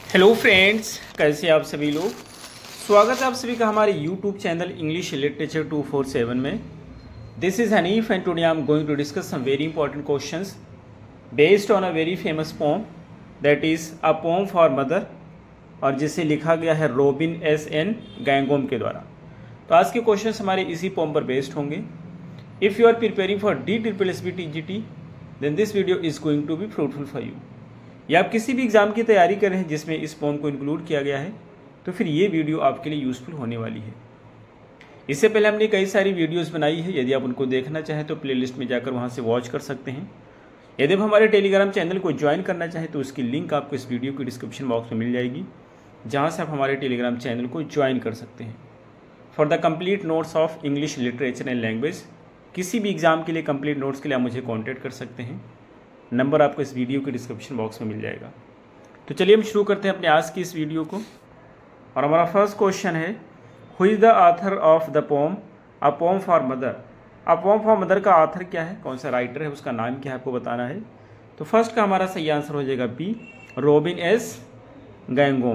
Hello friends, कैसे आप सभी लोग। स्वागत है आप सभी का हमारे यूट्यूब चैनल इंग्लिश लिटरेचर 247 में। This is Hanif and today I am going to discuss some very important questions based on a very famous poem that is a poem for mother, और जिसे लिखा गया है रॉबिन एस.एन. गैंगोम के द्वारा। तो आज के क्वेश्चंस हमारे इसी पोम पर बेस्ड होंगे। If you are preparing for DSSB TGT then this video is going to be fruitful for you. या आप किसी भी एग्ज़ाम की तैयारी कर रहे हैं जिसमें इस पोम को इंक्लूड किया गया है, तो फिर ये वीडियो आपके लिए यूज़फुल होने वाली है। इससे पहले हमने कई सारी वीडियोस बनाई है, यदि आप उनको देखना चाहें तो प्लेलिस्ट में जाकर वहां से वॉच कर सकते हैं। यदि आप हमारे टेलीग्राम चैनल को ज्वाइन करना चाहें तो उसकी लिंक आपको इस वीडियो की डिस्क्रिप्शन बॉक्स में मिल जाएगी, जहाँ से आप हमारे टेलीग्राम चैनल को ज्वाइन कर सकते हैं। For the complete notes of English literature and language, किसी भी एग्ज़ाम के लिए कंप्लीट नोट्स के लिए आप मुझे कॉन्टैक्ट कर सकते हैं। नंबर आपको इस वीडियो के डिस्क्रिप्शन बॉक्स में मिल जाएगा। तो चलिए हम शुरू करते हैं अपने आज की इस वीडियो को। और हमारा फर्स्ट क्वेश्चन है, who is the author of the poem a poem for mother. A poem for mother का ऑथर क्या है, कौन सा राइटर है, उसका नाम क्या है, आपको बताना है। तो फर्स्ट का हमारा सही आंसर हो जाएगा B, Robin S Ngangom.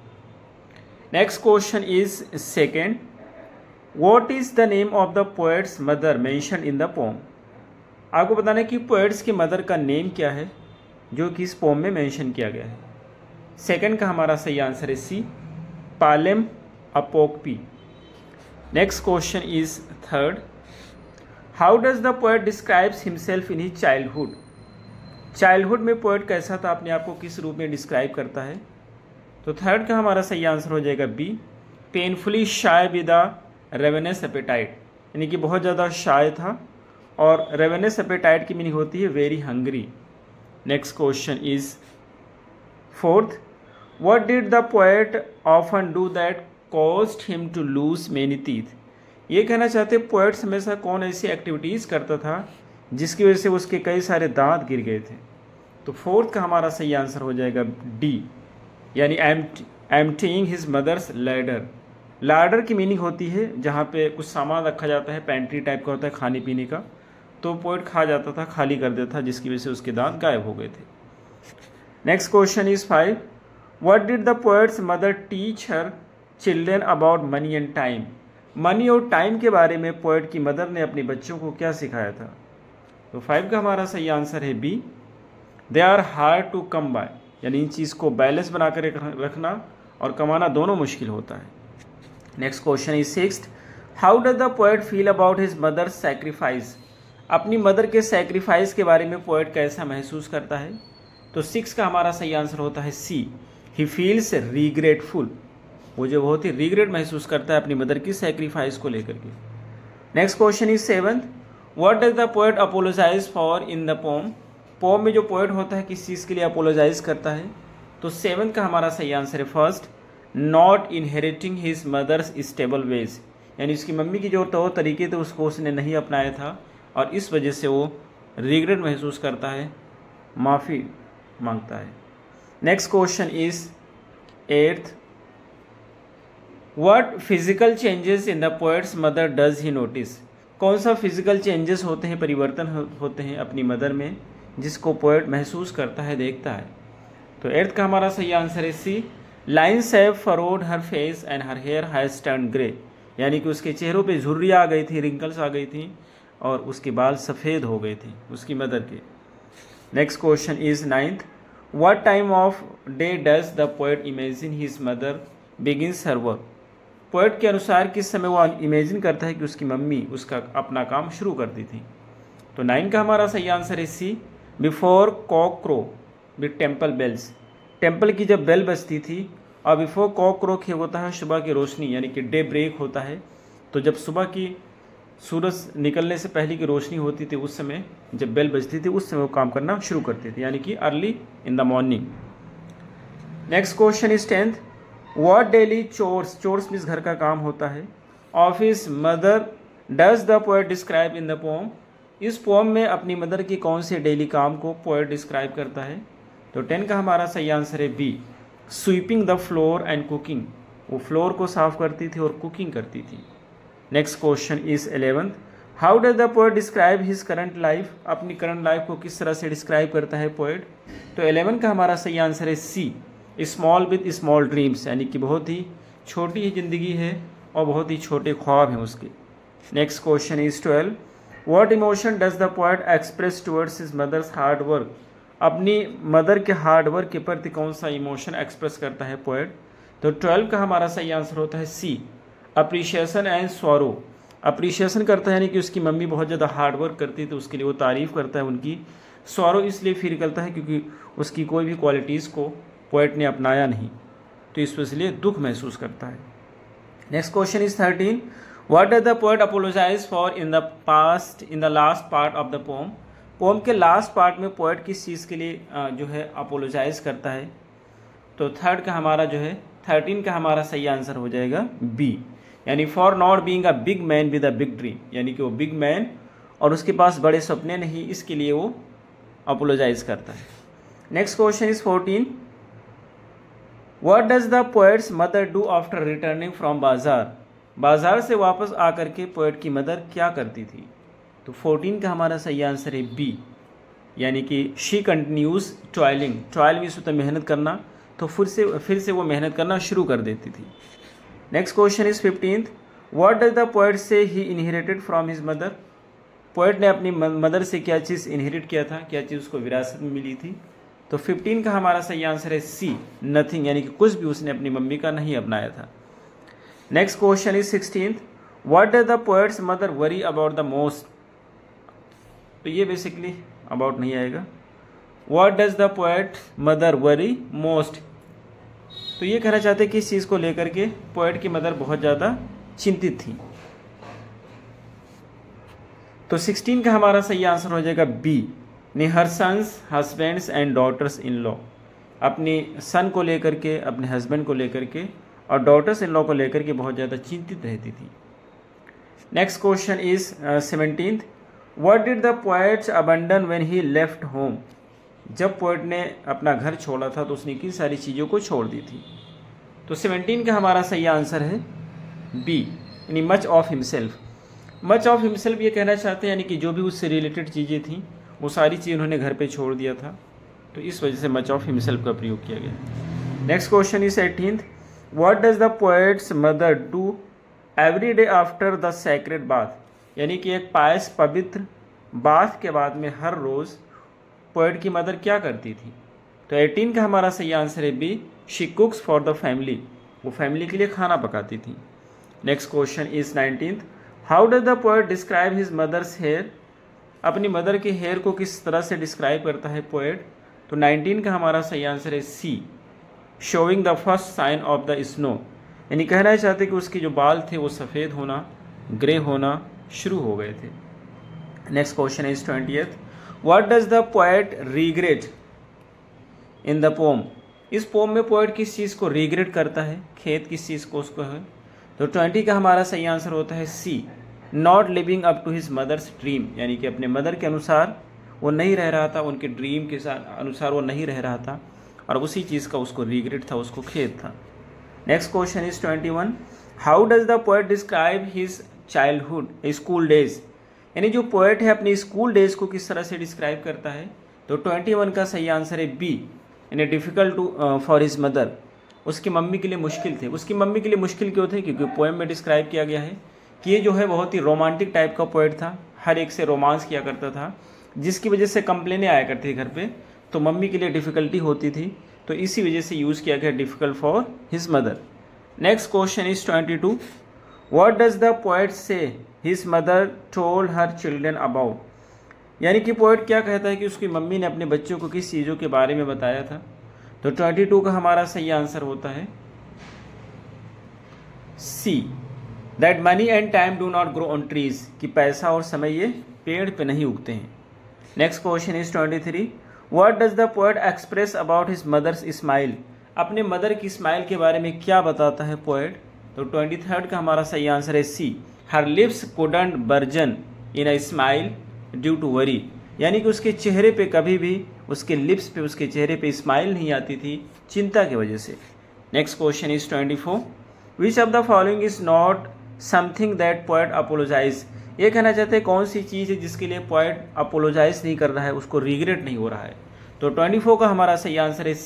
Next question is second, what is the name of the poet's mother mention in the poem. आपको बताना है कि पोएट्स की मदर का नेम क्या है जो कि इस पोम में मेंशन किया गया है। सेकंड का हमारा सही आंसर है C, Palem Apokpi. Next question is third, how does the poet describes himself in his childhood. Childhood में पोएट कैसा था, अपने आप को किस रूप में डिस्क्राइब करता है। तो थर्ड का हमारा सही आंसर हो जाएगा B, painfully shy with a ravenous appetite, यानी कि बहुत ज़्यादा शाय था। और रेवेनस एपेटाइट की मीनिंग होती है very hungry. Next question is fourth, what did the poet often do that caused him to lose many teeth. ये कहना चाहते पोएट्स हमेशा कौन ऐसी एक्टिविटीज़ करता था जिसकी वजह से उसके कई सारे दांत गिर गए थे। तो फोर्थ का हमारा सही आंसर हो जाएगा डी, यानी emptying his mother's larder. Larder की मीनिंग होती है जहाँ पे कुछ सामान रखा जाता है, पेंट्री टाइप का होता है खाने पीने का, तो पोएट खा जाता था, खाली कर देता था, जिसकी वजह से उसके दांत गायब हो गए थे। Next question is 5, what did the poet's mother teach her children about money and time. Money और टाइम के बारे में पोएट की मदर ने अपने बच्चों को क्या सिखाया था। तो 5 का हमारा सही आंसर है B, they are hard to come by, यानी इन चीज़ को बैलेंस बना कर रखना और कमाना दोनों मुश्किल होता है। Next question is 6, how does the poet feel about his mother's sacrifice. अपनी मदर के सैक्रिफाइस के बारे में पोएट कैसा महसूस करता है। तो 6 का हमारा सही आंसर होता है सी, ही फील्स रिग्रेटफुल। वो जो बहुत ही रिग्रेट महसूस करता है अपनी मदर की सैक्रिफाइस को लेकर के। Next question is 7, what does the poet apologise for in the poem. Poem में जो पोएट होता है किस चीज़ के लिए अपोलोजाइज करता है। तो 7 का हमारा सही आंसर है first, not inheriting his mother's stable ways, यानी उसकी मम्मी की जो तरीके थे उसको उसने नहीं अपनाया था और इस वजह से वो रिग्रेट महसूस करता है, माफ़ी मांगता है। Next question is 8th, what physical changes in the poet's mother does he notice. कौन सा फिजिकल चेंजेस होते हैं, परिवर्तन होते हैं अपनी मदर में जिसको पोएट महसूस करता है, देखता है। तो 8th का हमारा सही आंसर है C, lines have furrowed her face and her hair has turn grey, यानी कि उसके चेहरों पे झुर्रियाँ आ गई थी, रिंकल्स आ गई थी और उसके बाल सफ़ेद हो गए थे उसकी मदर के। Next question is 9th, what time of day does the poet imagine his mother begins her work. Poet के अनुसार किस समय वो इमेजिन करता है कि उसकी मम्मी उसका अपना काम शुरू करती थी। तो 9 का हमारा सही आंसर है C, before cock crow with temple bells. Temple की जब बेल बजती थी और बिफोर कॉक क्रो होता है सुबह की रोशनी, यानी कि डे ब्रेक होता है। तो जब सुबह की सूरज निकलने से पहले की रोशनी होती थी उस समय जब बेल बजती थी उस समय वो काम करना शुरू करते थे, यानी कि early in the morning. Next question is 10th, what daily chores, chores means घर का काम होता है, of his mother does the poet describe in the poem. इस पोम में अपनी मदर की कौन से डेली काम को पोएट डिस्क्राइब करता है। तो 10 का हमारा सही आंसर है B, sweeping the floor and cooking. वो फ्लोर को साफ करती थी और कुकिंग करती थी। Next question is 11th, how does the poet describe his current life. अपनी करंट लाइफ को किस तरह से डिस्क्राइब करता है पोएट। तो 11 का हमारा सही आंसर है C, small with small dreams, यानी कि बहुत ही छोटी ही ज़िंदगी है और बहुत ही छोटे ख्वाब हैं उसके। Next question is 12, what emotion does the poet express towards his mother's hard work. अपनी मदर के हार्ड वर्क के प्रति कौन सा इमोशन एक्सप्रेस करता है पोएट। तो 12 का हमारा सही आंसर होता है C, appreciation and sorrow. Appreciation करता है यानी कि उसकी मम्मी बहुत ज़्यादा हार्ड वर्क करती है तो उसके लिए वो तारीफ़ करता है उनकी। सॉरो इसलिए फील करता है क्योंकि उसकी कोई भी क्वालिटीज़ को पोएट ने अपनाया नहीं, तो इसलिए दुख महसूस करता है। Next question is 13, what does the poet apologise for in the last part of the poem. Poem के लास्ट पार्ट में पोएट किस चीज़ के लिए जो है अपोलोजाइज करता है। तो 13 का हमारा सही आंसर हो जाएगा बी, यानी for not being a big man with a big dream, यानी कि वो बिग मैन और उसके पास बड़े सपने नहीं, इसके लिए वो अपोलोजाइज करता है। Next question is 14, what does the poet's mother do after returning from bazaar. बाजार से वापस आकर के पोएट की मदर क्या करती थी। तो 14 का हमारा सही आंसर है बी, यानी कि she continues toiling. Toil means होता है मेहनत करना, तो फिर से वो मेहनत करना शुरू कर देती थी। Next question is 15, what does the poet say he inherited from his mother. Poet ने अपनी मदर से क्या चीज़ इनहेरिट किया था, क्या चीज़ उसको विरासत में मिली थी। तो 15 का हमारा सही आंसर है सी, नथिंग, यानी कि कुछ भी उसने अपनी मम्मी का नहीं अपनाया था। Next question is 16, what does the poet's mother worry about the most. तो ये बेसिकली अबाउट नहीं आएगा। What does the poet mother worry most, तो ये कहना चाहते हैं कि इस चीज़ को लेकर के पोएट की मदर बहुत ज़्यादा चिंतित थी। तो 16 का हमारा सही आंसर हो जाएगा बी, ने her sons husbands and daughters in law. अपने सन को लेकर के, अपने हस्बैंड को लेकर के और डॉटर्स इन लॉ को लेकर के बहुत ज़्यादा चिंतित रहती थी। Next question is 17, what did the poet abandon when he left home. जब पोएट ने अपना घर छोड़ा था तो उसने किन सारी चीज़ों को छोड़ दी थी। तो 17 का हमारा सही आंसर है बी, यानी much of himself. Much of himself ये कहना चाहते हैं यानी कि जो भी उससे रिलेटेड चीज़ें थी वो सारी चीज़ उन्होंने घर पे छोड़ दिया था, तो इस वजह से मच ऑफ हिमसेल्फ का प्रयोग किया गया। Next question is 18, what does the poet's mother do every day after the sacred bath. यानी कि एक पायस पवित्र बाथ के बाद में हर रोज़ पोएट की मदर क्या करती थी। तो 18 का हमारा सही आंसर है B, she cooks for the family. वो फैमिली के लिए खाना पकाती थी। Next question is 19, how does the poet describe his mother's hair. अपनी मदर के हेयर को किस तरह से डिस्क्राइब करता है पोएट। तो 19 का हमारा सही आंसर है C, showing the first sign of the snow. यानी कहना चाहते कि उसके जो बाल थे वो सफ़ेद होना, ग्रे होना शुरू हो गए थे। Next question is 20th, what does the poet regret in the poem. इस पोम में पोएट किस चीज़ को रिग्रेट करता है, खेद किस चीज़ को उसको है। तो 20 का हमारा सही आंसर होता है C, not living up to his mother's dream. यानी कि अपने मदर के अनुसार वो नहीं रह रहा था, उनके ड्रीम के अनुसार वो नहीं रह रहा था और उसी चीज़ का उसको रिग्रेट था, उसको खेद था। Next question is 21, how does the poet describe his childhood school days. यानी जो पोएट है अपने स्कूल डेज को किस तरह से डिस्क्राइब करता है। तो 21 का सही आंसर है बी, यानी difficult to for his mother. उसकी मम्मी के लिए मुश्किल थे। उसकी मम्मी के लिए मुश्किल क्यों थे, क्योंकि पोएम में डिस्क्राइब किया गया है कि ये जो है बहुत ही रोमांटिक टाइप का पोएट था, हर एक से रोमांस किया करता था, जिसकी वजह से कंप्लेनें आया करती थी घर पे, तो मम्मी के लिए डिफ़िकल्टी होती थी, तो इसी वजह से यूज़ किया गया difficult for his mother. Next question is 22, what does the poet say his mother told her children about. यानी कि पोएट क्या कहता है कि उसकी मम्मी ने अपने बच्चों को किस चीज़ों के बारे में बताया था। तो 22 का हमारा सही आंसर होता है C, that money and time do not grow on trees, कि पैसा और समय ये पेड़ पे नहीं उगते हैं। Next question is 23, what does the poet express about his mother's smile. अपने मदर की स्माइल के बारे में क्या बताता है पोएट। तो 23 का हमारा सही आंसर है C, her lips couldn't burgeon in a smile due to worry. यानी कि उसके चेहरे पे कभी भी, उसके लिप्स पे, उसके चेहरे पे स्माइल नहीं आती थी चिंता की वजह से। Next question is 24, which of the following is not something that poet apologise. ये कहना चाहते हैं कौन सी चीज़ है जिसके लिए पोएट अपोलोजाइज नहीं कर रहा है, उसको रिग्रेट नहीं हो रहा है। तो 24 का हमारा सही आंसर है C,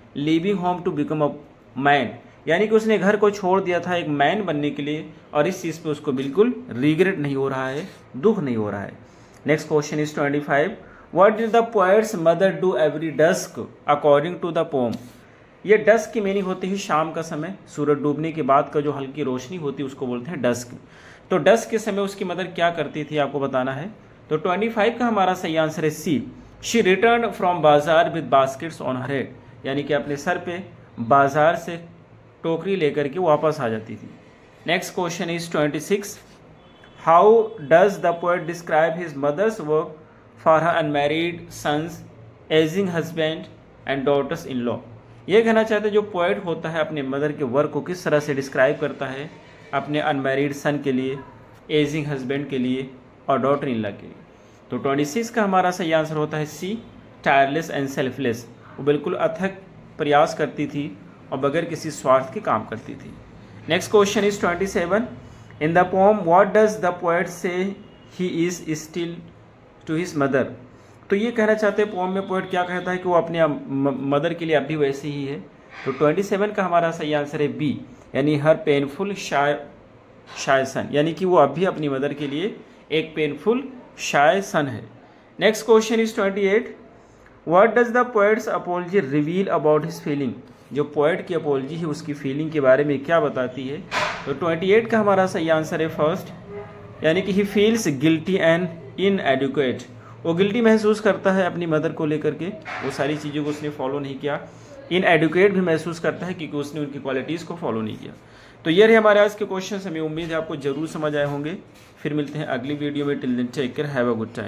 leaving home to become a man, यानी कि उसने घर को छोड़ दिया था एक मैन बनने के लिए, और इस चीज़ पे उसको बिल्कुल रिग्रेट नहीं हो रहा है, दुख नहीं हो रहा है। Next question is 25, what did the poet's mother do every dusk according to the poem. ये डस्क की मीनिंग होती है शाम का समय, सूरज डूबने के बाद का जो हल्की रोशनी होती है उसको बोलते हैं डस्क। तो डस्क के समय उसकी मदर क्या करती थी आपको बताना है। तो 25 का हमारा सही आंसर है C, she return from bazaar with baskets on her head, यानी कि अपने सर पे बाजार से टोकरी लेकर के वापस आ जाती थी। Next question is 26, how does the poet describe his mother's work for her unmarried sons, ageing husband and daughters in law. ये कहना चाहते हैं जो पोएट होता है अपने मदर के वर्क को किस तरह से डिस्क्राइब करता है अपने अनमैरिड सन के लिए, एजिंग हस्बैंड के लिए और डॉटर इन लॉ के लिए। तो 26 का हमारा सही आंसर होता है सी, टायरलेस एंड सेल्फलेस। वो बिल्कुल अथक प्रयास करती थी और बगैर किसी स्वार्थ के काम करती थी। Next question is 27, in the poem what does the poet say he is still to his mother. तो ये कहना चाहते हैं पोम में पोएट क्या कहता है कि वो अपने मदर के लिए अब भी वैसे ही है। तो 27 का हमारा सही आंसर है बी, यानी हर पेनफुल शाय सन, यानी कि वो अब भी अपनी मदर के लिए एक पेनफुल शाय सन है। Next question is 28, what does the poet's apology reveal about his feeling. जो पोएट की अपॉलजी है उसकी फीलिंग के बारे में क्या बताती है। तो 28 का हमारा सही आंसर है फर्स्ट, यानी कि he feels guilty and inadequate. वो गिल्टी महसूस करता है अपनी मदर को लेकर के, वो सारी चीज़ों को उसने फॉलो नहीं किया। इनएडुकेट भी महसूस करता है क्योंकि उसने उनकी क्वालिटीज़ को फॉलो नहीं किया। तो ये रहे हमारे आज के क्वेश्चन, हमें उम्मीद है आपको जरूर समझ आए होंगे। फिर मिलते हैं अगली वीडियो में, till then take care, have a good time.